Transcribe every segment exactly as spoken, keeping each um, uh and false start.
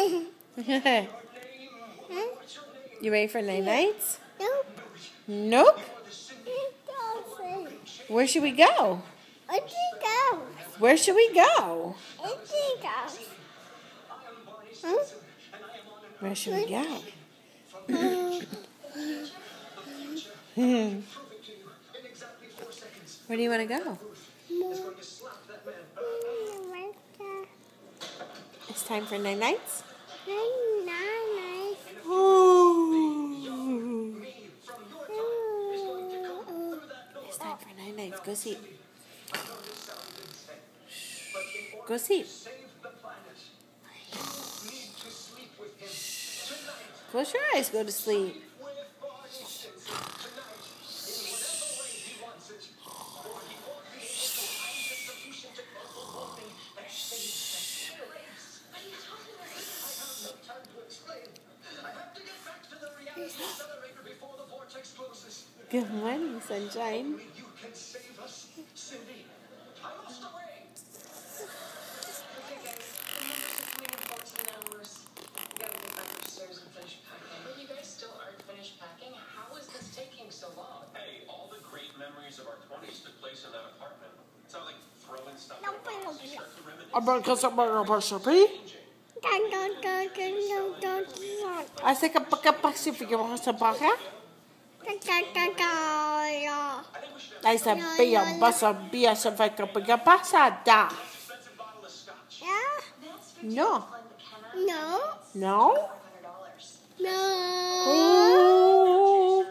You ready for night nights? Nope. Nope? Where should we go? Where'd you go? Where should we go? Where'd you go? Huh? Where should we go? Where do you want to go? It's time for night nights? Night night. It's time for night nights. Go sleep. Go sleep. Close your eyes. Go to sleep. Good morning, sunshine. Hey, all the great memories of our twenties took place in that apartment. It's not like throwing stuff in a box. You start to reminisce. Don't, don't, don't, don't, don't, don't. Hace que poca pacifica vamos a pagar. Aí sabia, basta bia se vai que poca passada. Yeah? No. No? No? No. Oh.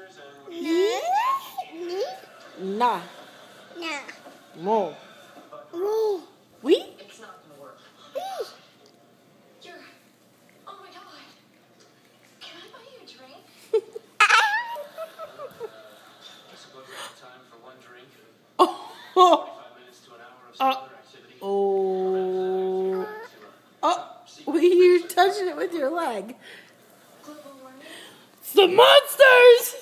No. Nah. No. No. No. Oui? It's not going to work. You're... Oh my God. Can I buy you a drink? It's about time for one drink. Oh. forty-five minutes to an hour of some Uh, other activity. oh. Oh. You're touching it with your leg. Global warming? It's the monsters!